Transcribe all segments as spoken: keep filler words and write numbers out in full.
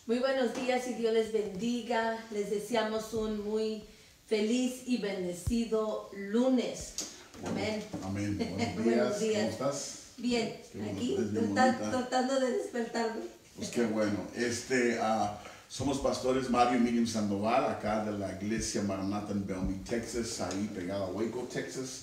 Muy buenos días y Dios les bendiga. Les deseamos un muy feliz y bendecido lunes. Amén. Amén. Buenos días. Buenos días. ¿Cómo estás? Bien, Qué aquí bueno, desde trata- bonita. tratando de despertarme. Pues qué bueno. Este, uh, somos pastores Mario y Miriam Sandoval, acá de la iglesia Maranatha en Bellmead, Texas, ahí pegado a Waco, Texas.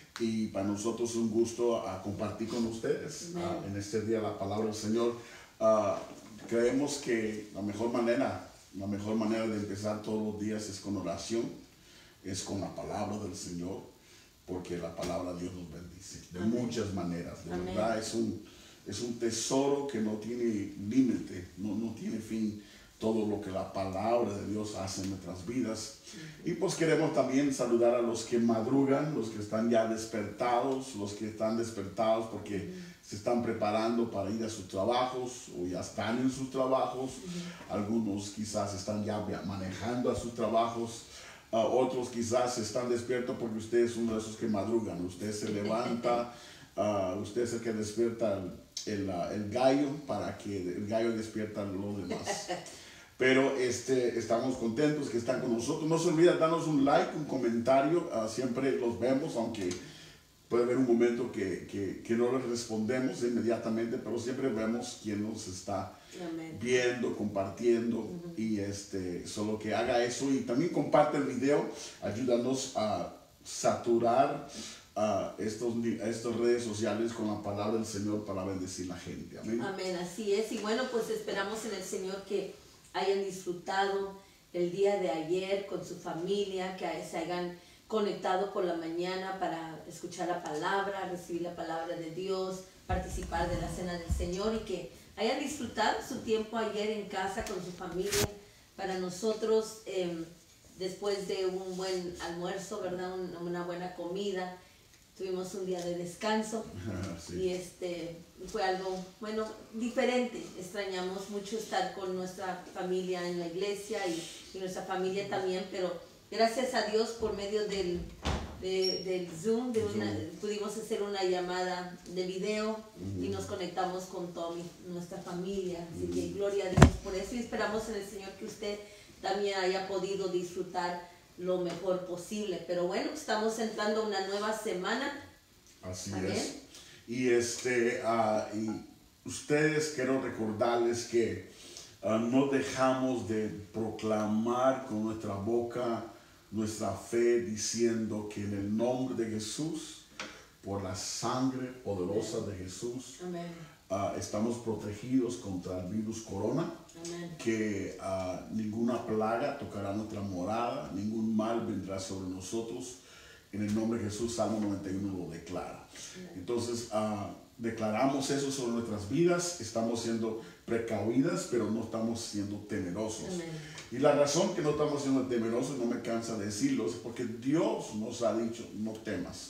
Y para nosotros es un gusto uh, compartir con ustedes uh, en este día la palabra del Señor. Uh, creemos que la mejor manera, la mejor manera de empezar todos los días es con oración, es con la palabra del Señor, porque la palabra de Dios nos bendice de Amén. muchas maneras. De Amén. verdad es un, es un tesoro que no tiene límite, no, no tiene fin. Todo lo que la palabra de Dios hace en nuestras vidas. Y pues queremos también saludar a los que madrugan, los que están ya despertados, los que están despertados porque uh-huh. se están preparando para ir a sus trabajos o ya están en sus trabajos. Uh-huh. Algunos quizás están ya manejando a sus trabajos. Uh, otros quizás están despiertos porque usted es uno de esos que madrugan. Usted se levanta, uh, usted es el que despierta el, el, uh, el gallo para que el gallo despierta a los demás. Pero este, estamos contentos que están con nosotros. No se olviden darnos un like, un comentario. Uh, siempre los vemos, aunque puede haber un momento que, que, que no les respondemos inmediatamente, pero siempre vemos quién nos está Amén. Viendo, compartiendo. Uh-huh. Y este, solo que haga eso y también comparte el video. Ayúdanos a saturar uh, estos, estas redes sociales con la palabra del Señor para bendecir a la gente. Amén. Amén, así es. Y bueno, pues esperamos en el Señor que hayan disfrutado el día de ayer con su familia, que se hayan conectado por la mañana para escuchar la palabra, recibir la palabra de Dios, participar de la cena del Señor y que hayan disfrutado su tiempo ayer en casa con su familia. Para nosotros, eh, después de un buen almuerzo, ¿verdad? Un, una buena comida, tuvimos un día de descanso. Sí. Y este fue algo, bueno, diferente. Extrañamos mucho estar con nuestra familia en la iglesia y, y nuestra familia también, pero gracias a Dios por medio del, de, del Zoom, de una, Zoom, pudimos hacer una llamada de video uh-huh. y nos conectamos con toda mi, nuestra familia. Así uh-huh. que gloria a Dios por eso y esperamos en el Señor que usted también haya podido disfrutar lo mejor posible. Pero bueno, estamos entrando a una nueva semana. Así Amén. Es. Y, este, uh, y ustedes quiero recordarles que uh, no dejamos de proclamar con nuestra boca nuestra fe diciendo que en el nombre de Jesús, por la sangre poderosa Amén. De Jesús, Amén. Uh, estamos protegidos contra el virus corona. Amén. Que uh, ninguna plaga tocará nuestra morada, ningún mal vendrá sobre nosotros. En el nombre de Jesús, Salmo noventa y uno lo declara. Amén. Entonces, uh, declaramos eso sobre nuestras vidas, estamos siendo precavidas, pero no estamos siendo temerosos. Amén. Y la razón que no estamos siendo temerosos, no me cansa de decirlo, es porque Dios nos ha dicho, no temas.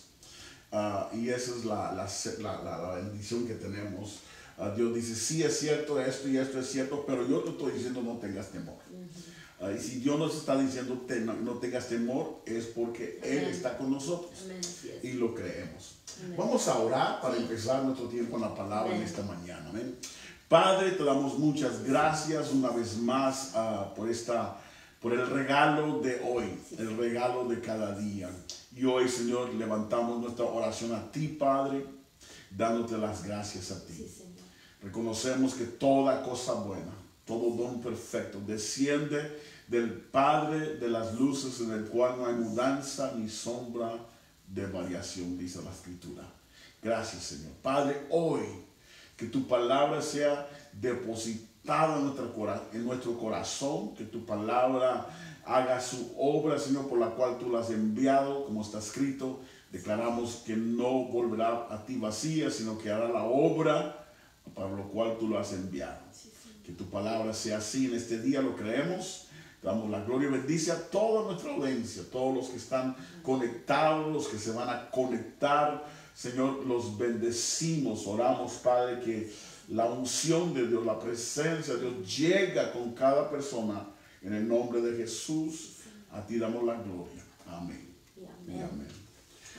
Uh, y esa es la, la, la, la, la bendición que tenemos. Uh, Dios dice, sí es cierto esto y esto es cierto, pero yo te estoy diciendo no tengas temor. Uh-huh. Uh, y si Dios nos está diciendo te, no, no tengas temor, es porque Amén. Él está con nosotros. Amén. Y lo creemos. Amén. Vamos a orar para sí. empezar nuestro tiempo en la palabra Amén. En esta mañana. Amén. Padre, te damos muchas gracias una vez más uh, por, esta, por el regalo de hoy, sí. el regalo de cada día. Y hoy, Señor, levantamos nuestra oración a ti, Padre, dándote las gracias a ti. Sí, reconocemos que toda cosa buena, todo don perfecto, desciende del Padre de las luces, en el cual no hay mudanza ni sombra de variación, dice la Escritura. Gracias, Señor. Padre, hoy, que tu palabra sea depositada en nuestro, en nuestro corazón, que tu palabra haga su obra, Señor, por la cual tú la has enviado, como está escrito. Declaramos que no volverá a ti vacía, sino que hará la obra para lo cual tú lo has enviado. Que tu palabra sea así en este día, lo creemos. Damos la gloria y bendice a toda nuestra audiencia, todos los que están conectados, los que se van a conectar. Señor, los bendecimos, oramos, Padre, que la unción de Dios, la presencia de Dios llega con cada persona. En el nombre de Jesús, a ti damos la gloria. Amén. Y amén. Y amén.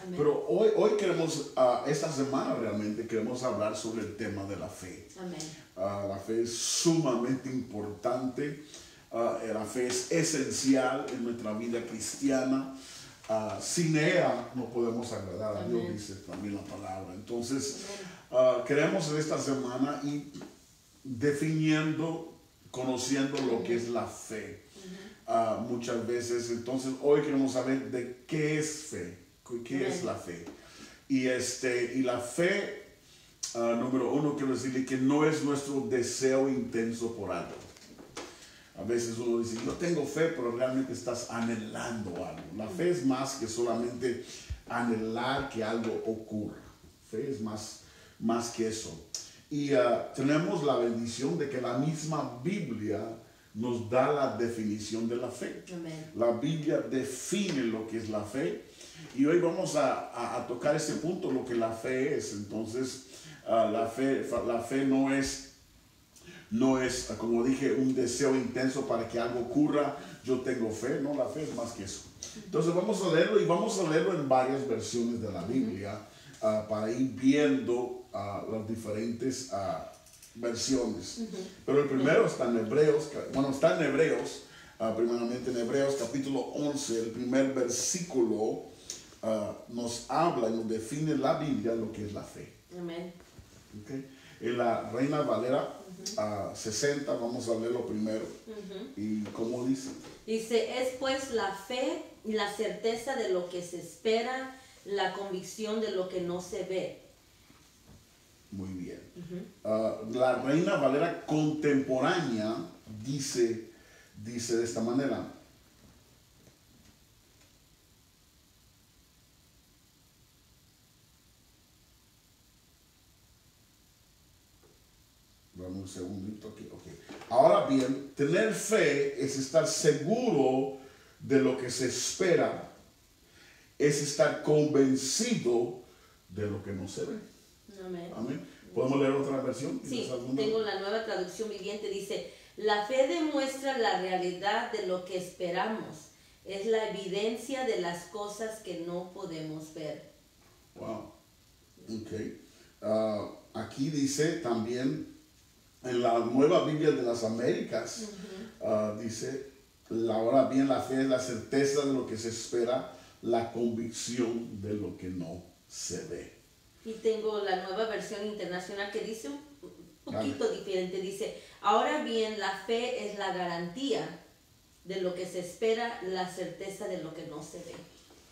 Amén. Pero hoy, hoy queremos, uh, esta semana realmente queremos hablar sobre el tema de la fe. Amén. Uh, la fe es sumamente importante. Uh, la fe es esencial en nuestra vida cristiana. Uh, sin ella no podemos agradar a Dios, Amén. dice también la palabra. Entonces, uh, queremos en esta semana ir definiendo, conociendo lo que es la fe. Uh, muchas veces, entonces hoy queremos saber de qué es fe, qué Amén. es la fe. Y, este, y la fe, uh, número uno, quiero decirle que no es nuestro deseo intenso por algo. A veces uno dice, yo tengo fe, pero realmente estás anhelando algo. La fe es más que solamente anhelar que algo ocurra. Fe es más, más que eso. Y uh, tenemos la bendición de que la misma Biblia nos da la definición de la fe. Amén. La Biblia define lo que es la fe. Y hoy vamos a, a, a tocar ese punto, lo que la fe es. Entonces, uh, la, fe, la fe no es... No es, como dije, un deseo intenso para que algo ocurra. Yo tengo fe, no, la fe es más que eso. Entonces vamos a leerlo y vamos a leerlo en varias versiones de la Biblia uh, para ir viendo uh, las diferentes uh, versiones. Pero el primero está en Hebreos, bueno, está en Hebreos, uh, primeramente en Hebreos capítulo once, el primer versículo uh, nos habla y nos define la Biblia lo que es la fe. Amén. Okay. En la Reina Valera uh, sesenta, vamos a leerlo primero. Uh-huh. ¿Y cómo dice? Dice, es pues la fe y la certeza de lo que se espera, la convicción de lo que no se ve. Muy bien. Uh-huh. Uh, la Reina Valera contemporánea dice, dice de esta manera. Dame un segundito aquí. Okay. Ahora bien, tener fe es estar seguro de lo que se espera, es estar convencido de lo que no se ve. Amén. Amén. ¿Podemos leer otra versión? Sí, tengo la Nueva Traducción Viviente. Dice, la fe demuestra la realidad de lo que esperamos. Es la evidencia de las cosas que no podemos ver. Wow. Ok. Uh, aquí dice también, en la Nueva Biblia de las Américas, uh-huh. uh, dice, ahora bien la fe es la certeza de lo que se espera, la convicción de lo que no se ve. Y tengo la Nueva Versión Internacional que dice un poquito Dale. diferente. Dice, ahora bien la fe es la garantía de lo que se espera, la certeza de lo que no se ve.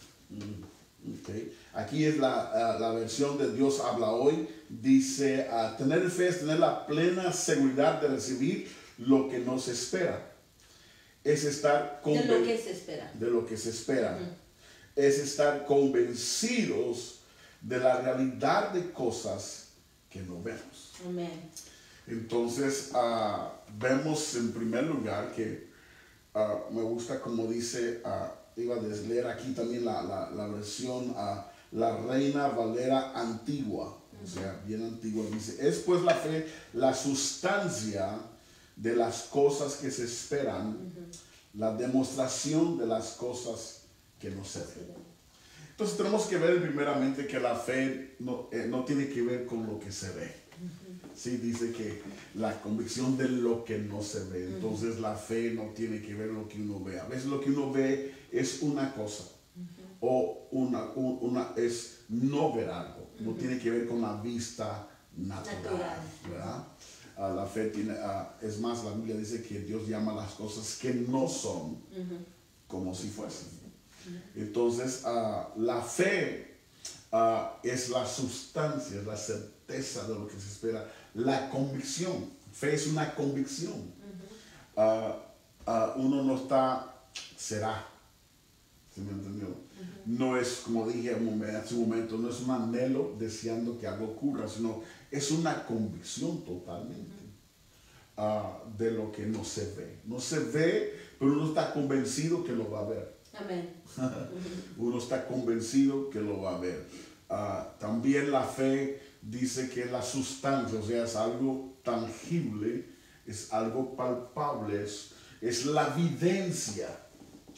Mm, okay. Aquí es la, uh, la versión de Dios habla hoy. Dice, uh, tener fe es tener la plena seguridad de recibir lo que no se espera. Es estar de lo que se espera. De lo que se espera. Uh-huh. Es estar convencidos de la realidad de cosas que no vemos. Amén. Entonces, uh, vemos en primer lugar que uh, me gusta como dice, uh, iba a leer aquí también la, la, la versión, uh, la Reina Valera antigua, uh-huh. o sea, bien antigua, dice, es pues la fe la sustancia de las cosas que se esperan, uh-huh. la demostración de las cosas que no se ven. Entonces tenemos que ver primeramente que la fe no, eh, no tiene que ver con lo que se ve. Uh-huh. Sí, dice que la convicción de lo que no se ve. Entonces uh-huh. la fe no tiene que ver con lo que uno ve. A veces lo que uno ve es una cosa. Uh-huh. O una, un, una, es no ver algo. Uh-huh. No tiene que ver con la vista natural. natural. ¿Verdad? Uh, la fe tiene, uh, es más, la Biblia dice que Dios llama las cosas que no son uh-huh. como si fuesen. Entonces, uh, la fe uh, es la sustancia, es la certeza de lo que se espera, la convicción. Fe es una convicción. Uh-huh. uh, uh, uno no está, será, ¿sí me entendió? Uh-huh. No es, como dije hace un momento, no es un anhelo deseando que algo ocurra, sino es una convicción totalmente uh-huh. uh, de lo que no se ve. No se ve, pero uno está convencido que lo va a ver. Amén. Uno está convencido que lo va a ver. Uh, también la fe dice que la sustancia, o sea, es algo tangible, es algo palpable, es, es la evidencia.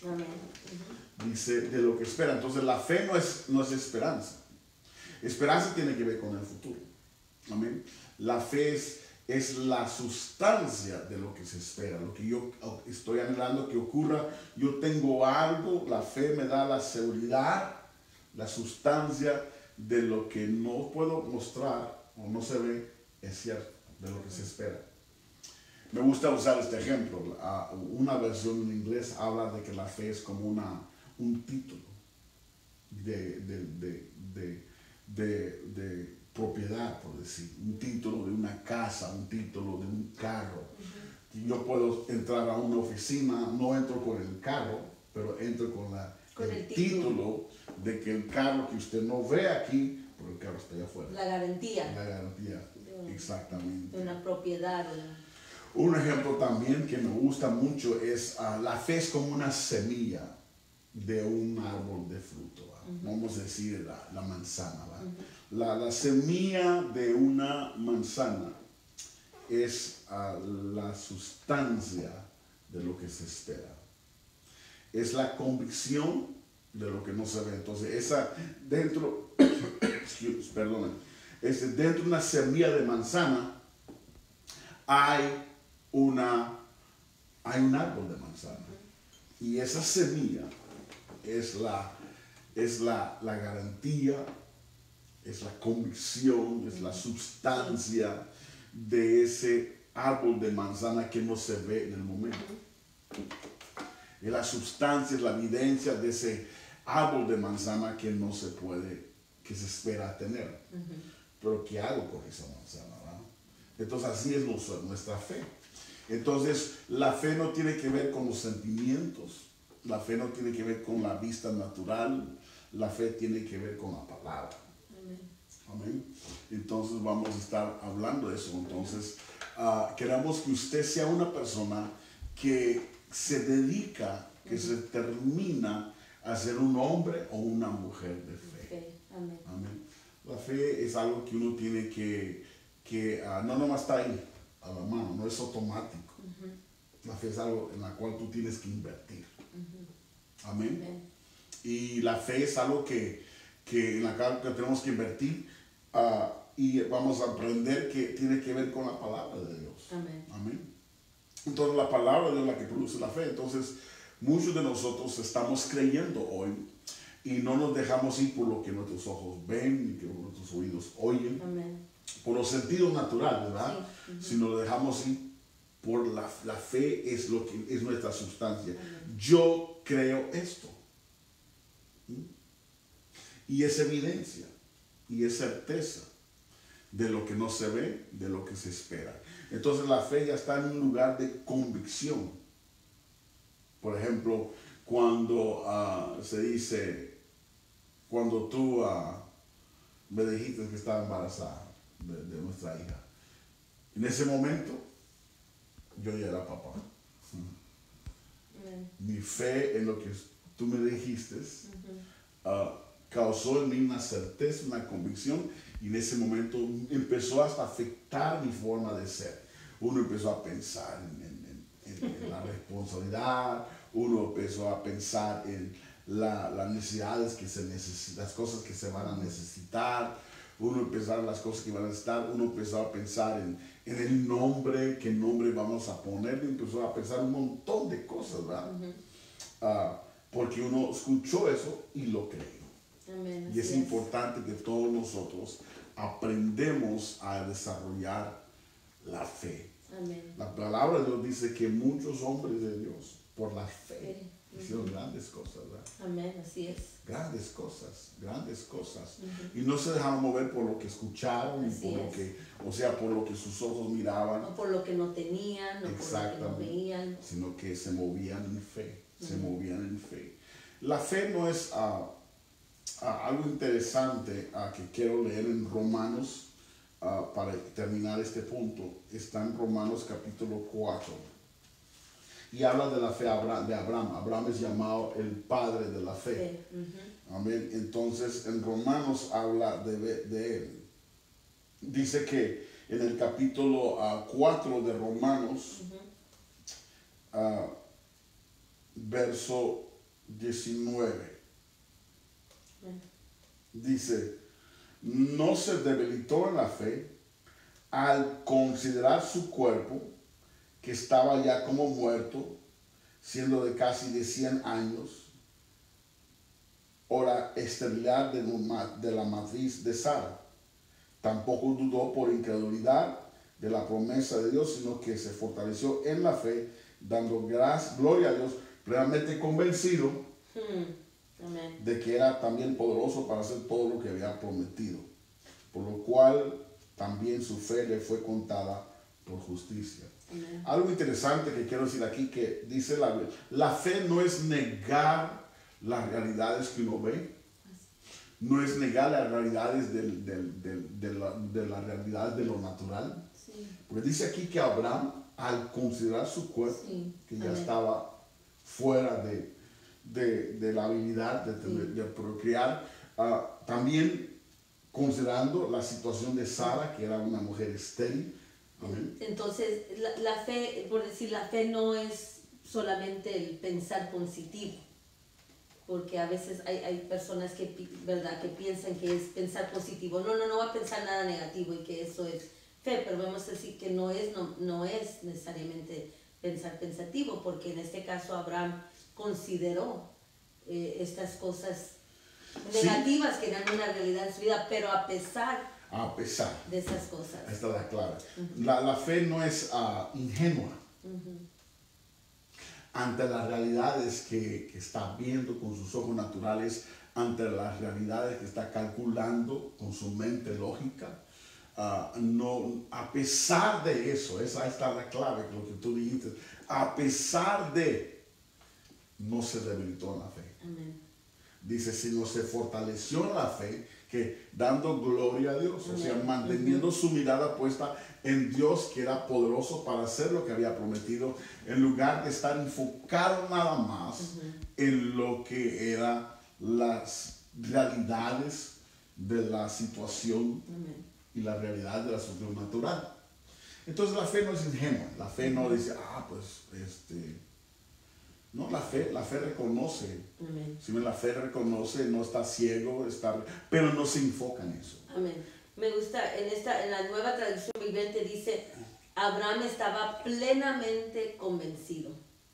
Amén. Dice de lo que espera. Entonces la fe no es, no es esperanza. Esperanza tiene que ver con el futuro. Amén. La fe es, es la sustancia de lo que se espera, lo que yo estoy anhelando que ocurra. Yo tengo algo, la fe me da la seguridad, la sustancia de lo que no puedo mostrar o no se ve, es cierto, de lo que se espera. Me gusta usar este ejemplo. Una versión en inglés habla de que la fe es como una, un título de, de, de, de, de, de propiedad, por decir. Un título de una casa, un título de un carro. Uh-huh. Yo puedo entrar a una oficina, no entro con el carro, pero entro con, la, con el, el título. título de que el carro que usted no ve aquí, pero el carro está allá afuera. La garantía. La garantía, de, exactamente. De una propiedad. Una... Un ejemplo también que me gusta mucho es uh, la fe es como una semilla de un árbol de fruto. Uh-huh. Vamos a decir la, la manzana. Uh-huh. la, la semilla de una manzana es uh, la sustancia de lo que se espera. Es la convicción de lo que no se ve. Entonces, esa dentro, excuse, perdón, es dentro de una semilla de manzana hay una, hay un árbol de manzana. Y esa semilla es la, es la, la garantía, es la convicción, es la sustancia de ese árbol de manzana que no se ve en el momento. Es la sustancia, es la evidencia de ese árbol de manzana que no se puede, que se espera tener. Uh-huh. Pero ¿qué hago con esa manzana? ¿Verdad? Entonces así es nuestra fe. Entonces la fe no tiene que ver con los sentimientos, la fe no tiene que ver con la vista natural, la fe tiene que ver con la palabra. Amén. Amén. Entonces vamos a estar hablando de eso. Entonces uh, queremos que usted sea una persona que se dedica, que se termina a ser un hombre o una mujer de fe. Okay. Amén. Amén. La fe es algo que uno tiene que, que uh, no nomás está ahí a la mano, no es automático. Uh-huh. La fe es algo en la cual tú tienes que invertir. Uh-huh. Amén. Amén. Y la fe es algo que, que en la cual que tenemos que invertir uh, y vamos a aprender que tiene que ver con la palabra de Dios. Amén. Amén. Entonces la palabra de Dios es la que produce la fe. Entonces muchos de nosotros estamos creyendo hoy y no nos dejamos ir por lo que nuestros ojos ven ni que nuestros oídos oyen. Amén. Por los sentidos naturales, ¿verdad? Sí. Uh-huh. Sino lo dejamos ir por la, la fe, es lo que es nuestra sustancia. Uh-huh. Yo creo esto. ¿Mm? Y es evidencia y es certeza de lo que no se ve, de lo que se espera. Entonces la fe ya está en un lugar de convicción. Por ejemplo, cuando uh, se dice, cuando tú uh, me dijiste que estaba embarazada de, de nuestra hija, en ese momento yo ya era papá. Mm. Mi fe en lo que tú me dijiste uh-huh. uh, causó en mí una certeza, una convicción, y en ese momento empezó hasta a afectar mi forma de ser. Uno empezó a pensar en, en, en, en la responsabilidad, uno empezó a pensar en la, las necesidades que se necesitan, las cosas que se van a necesitar, uno empezó a las cosas que van a estar, uno empezó a pensar en, en el nombre, qué nombre vamos a poner, empezó a pensar un montón de cosas, ¿verdad? Uh-huh. uh, porque uno escuchó eso y lo creyó. Amén, y es, es importante que todos nosotros aprendemos a desarrollar la fe. Amén. La palabra de Dios dice que muchos hombres de Dios, por la fe, sí. hicieron uh-huh. grandes cosas, ¿verdad? Amén, así es. Grandes cosas, grandes cosas. Uh-huh. Y no se dejaron mover por lo que escucharon, así por es. lo que, o sea, por lo que sus ojos miraban. No por lo que no tenían, no por lo que no veían. Sino que se movían en fe, uh-huh. se movían en fe. La fe no es uh, uh, algo interesante uh, que quiero leer en Romanos. Uh, para terminar este punto, está en Romanos capítulo cuatro y habla de la fe de Abraham. Abraham es llamado el padre de la fe. Sí. Uh-huh. Amén. Entonces en Romanos habla de, de él. Dice que en el capítulo uh, cuatro de Romanos, uh-huh. uh, verso diecinueve. Bueno. Dice, no se debilitó en la fe al considerar su cuerpo, que estaba ya como muerto, siendo de casi de cien años, o la esterilidad de, de la matriz de Sara. Tampoco dudó por incredulidad de la promesa de Dios, sino que se fortaleció en la fe, dando gracias, gloria a Dios, realmente convencido Hmm. Amén. de que era también poderoso para hacer todo lo que había prometido, por lo cual también su fe le fue contada por justicia. Amén. Algo interesante que quiero decir aquí, que dice la, la fe no es negar las realidades que uno ve, no es negar las realidades del, del, del, de, la, de la realidad de lo natural, Sí. porque dice aquí que Abraham, al considerar su cuerpo, Sí. que ya Amén. estaba fuera de, de, de la habilidad de, tener, Sí. de procrear, uh, también considerando la situación de Sara, que era una mujer estéril. Amén. Entonces, la, la fe, por decir, la fe no es solamente el pensar positivo, porque a veces hay, hay personas que, pi- ¿verdad? que piensan que es pensar positivo. No, no, no va a pensar nada negativo y que eso es fe, pero vamos a decir que no es, no, no es necesariamente pensar pensativo, porque en este caso Abraham consideró eh, estas cosas Sí. negativas que eran una realidad en su vida, pero a pesar A pesar, de esas cosas. esta es la clave. La, la fe no es uh, ingenua Ujú. ante las realidades que, que está viendo con sus ojos naturales, ante las realidades que está calculando con su mente lógica. Uh, no, a pesar de eso, esa está la clave, lo que tú dijiste, a pesar de, no se debilitó en la fe. Amén. Dice, sino se fortaleció en la fe, que dando gloria a Dios, o sea, Amén. manteniendo su mirada puesta en Dios, que era poderoso para hacer lo que había prometido, en lugar de estar enfocado nada más Ujú. en lo que eran las realidades de la situación Amén. y la realidad de la sobrenatural. Entonces la fe no es ingenua, la fe no dice, ah, pues, este, no, la fe, la fe reconoce, Amén. si bien la fe reconoce, no está ciego, está, pero no se enfoca en eso. Amén. Me gusta, en esta, en la nueva traducción viviente dice, Abraham estaba plenamente convencido.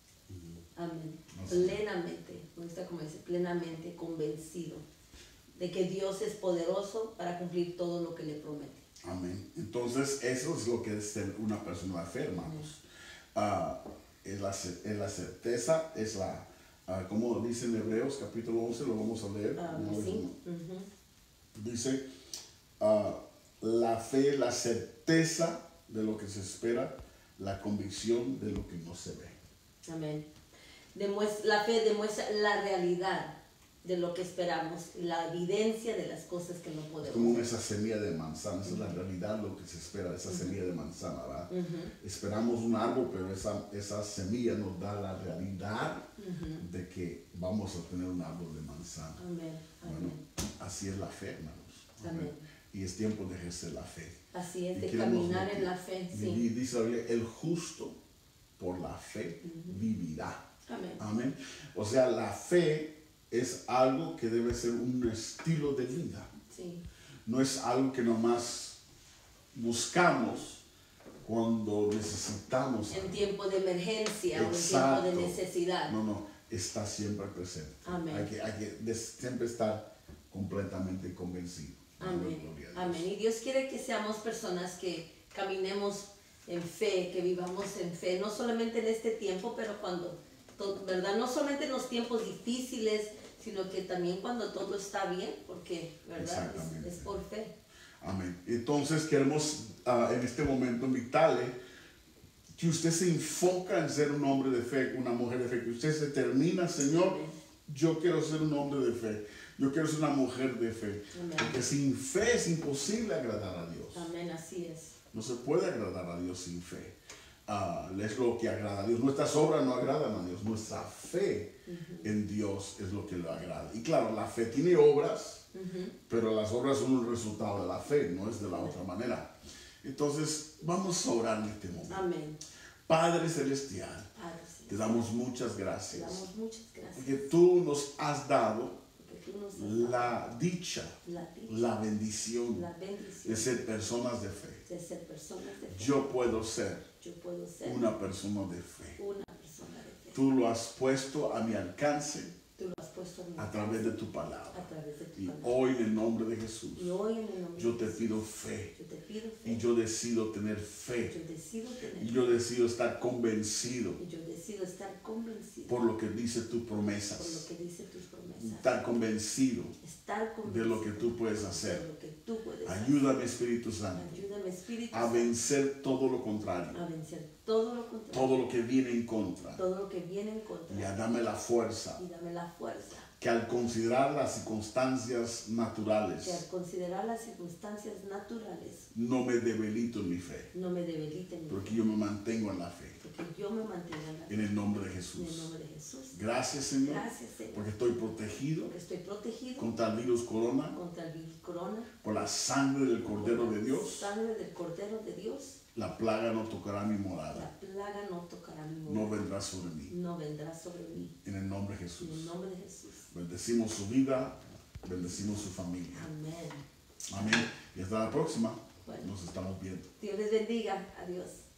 Amén. Así. Plenamente, me gusta como dice, plenamente convencido de que Dios es poderoso para cumplir todo lo que le promete. Amén. Entonces, eso es lo que es ser una persona de fe, hermanos. Ah, es, la, ce- es la certeza, es la, ah, como dice en Hebreos capítulo once, lo vamos a leer. Ah, una vez sí. más. Ujú. Dice, ah, la fe, la certeza de lo que se espera, la convicción de lo que no se ve. Amén. Demuestra, la fe demuestra la realidad de lo que esperamos, la evidencia de las cosas que no Es podemos como ver. esa semilla de manzana, esa es la realidad, lo que se espera de esa semilla de manzana, ¿verdad? Ujú. Esperamos un árbol, pero esa, esa semilla nos da la realidad Ujú. de que vamos a tener un árbol de manzana. Amén. Bueno, Amén. así es la fe, hermanos. Amén. Y es tiempo de ejercer la fe. Así es, Y de queremos caminar lo en que la fe, viví- sí. Dice la Biblia, el justo por la fe vivirá. Amén. Amén. O sea, la fe es algo que debe ser un estilo de vida. Sí. No es algo que nomás buscamos cuando necesitamos En algo. tiempo de emergencia Exacto. o en tiempo de necesidad. No, no, está siempre presente. Amén. Hay que, hay que de- siempre estar completamente convencido. Amén. Gloria a Dios. Amén. Y Dios quiere que seamos personas que caminemos en fe, que vivamos en fe, no solamente en este tiempo, pero cuando, to- ¿verdad? No solamente en los tiempos difíciles, sino que también cuando todo está bien, porque, ¿verdad? Exactamente. Es, es por fe. Amén. Entonces queremos ah, en este momento invitarle que usted se enfoca en ser un hombre de fe, una mujer de fe, que usted se termina, Señor, Amén. yo quiero ser un hombre de fe, yo quiero ser una mujer de fe, Amén. porque sin fe es imposible agradar a Dios. Amén, así es. No se puede agradar a Dios sin fe. Ah, es lo que agrada a Dios. Nuestras obras no agradan a Dios. Nuestra fe en Dios es lo que lo agrada. Y claro, la fe tiene obras, Ujú. pero las obras son un resultado de la fe, no es de la otra manera. Entonces, vamos a orar en este momento. Amén. Padre Celestial, Padre, sí. Te damos muchas Te gracias. damos muchas gracias. Porque tú nos has dado Porque tú nos has dado la dicha, la dicha, la bendición la bendición de ser personas de fe. de ser personas de fe. Yo puedo ser Yo puedo ser una persona de fe. una persona de fe. Tú lo has puesto a mi alcance Tú lo has puesto en mi a través de tu palabra. a través de tu Y palabra. hoy en el nombre de Jesús, Y hoy en el nombre yo de te Jesús, pido fe. yo te pido fe. Y yo decido tener Yo fe. decido tener Y yo decido estar convencido y yo decido estar convencido por lo que dice tus por lo promesas. que dice tus promesas. Estar convencido Estar de convencido lo que tú puedes de hacer. lo que tú puedes Ayúdame, Espíritu hacer. Santo, Ayúdame, Espíritu a Santo, vencer todo lo contrario, a vencer todo lo contrario, todo lo que viene en contra. todo lo que viene en contra, Y a darme la fuerza y dame la fuerza que al considerar las circunstancias que al naturales, considerar las circunstancias naturales no me debilito en mi fe, no me debiliten, porque yo me mantengo en la fe. porque yo me mantengo en la fe. En el nombre de En el Jesús. nombre de Jesús. Gracias, Señor, Gracias, Señor, porque estoy protegido porque estoy protegido contra el virus corona contra el virus corona, por la sangre del Cordero de Dios. sangre del Cordero de Dios. La plaga no tocará mi morada, La plaga no tocará mi no morada, vendrá sobre mí. no vendrá sobre mí. En el nombre de En el Jesús. nombre de Jesús. Bendecimos su vida, bendecimos su familia. Amén. Amén. Y hasta la próxima. Bueno. Nos estamos viendo. Dios les bendiga. Adiós.